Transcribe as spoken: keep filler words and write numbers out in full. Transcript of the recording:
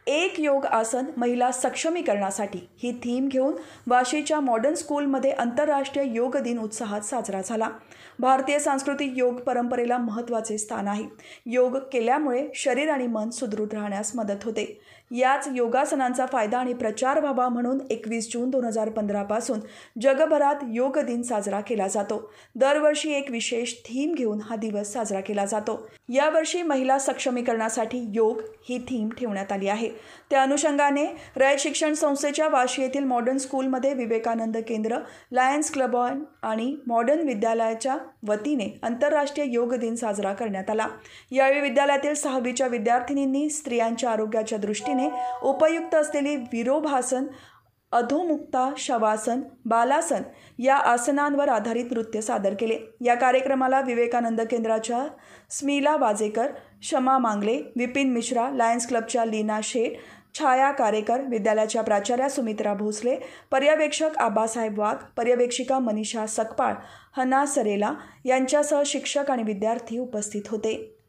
एक योग आसन महिला सक्षमीकरणासाठी ही थीम घेऊन वाशीच्या मॉडर्न स्कूलमध्ये आंतरराष्ट्रीय योग दिन उत्साहात साजरा झाला. भारतीय सांस्कृतिक योग परंपरेला महत्त्वाचे स्थान आहे. योग केल्यामुळे शरीर आणि मन सुदृढ राहण्यास मदत होते. याच योगासनांचा फायदा आणि प्रचार व्हावा म्हणून एकवीस जून दोन हजार पंधरा पासून जगभरात योग दिन साजरा केला जातो. दरवर्षी एक विशेष थीम घेऊन हा दिवस साजरा केला जातो. यावर्षी महिला सक्षमीकरणासाठी योग ही थीम ठेवण्यात आली आहे. त्या अनुषंगाने रयत शिक्षण संस्थेच्या वाशी येथील मॉडर्न स्कूलमध्ये विवेकानंद केंद्र, लायन्स क्लब आणि मॉडर्न विद्यालयाच्या वतीने आंतरराष्ट्रीय योग दिन साजरा करण्यात आला. यावेळी विद्यालयातील सहावीच्या विद्यार्थिनींनी स्त्रियांच्या आरोग्याच्या दृष्टीने उपयुक्त असलेली विरोभासन, अधोमुक्ता शवासन, बालासन या आसनांवर आधारित नृत्य सादर केले. या कार्यक्रमाला विवेकानंद केंद्राच्या स्मिला वाजेकर, शमा मांगले, विपिन मिश्रा, लायन्स क्लबच्या लीना शेठ, छाया कारेकर, विद्यालयाच्या प्राचार्या सुमित्रा भोसले, पर्यवेक्षक आबासाहेब वाघ, पर्यवेक्षिका मनीषा सकपाळ, हना सरेला यांच्यासह शिक्षक आणि विद्यार्थी उपस्थित होते.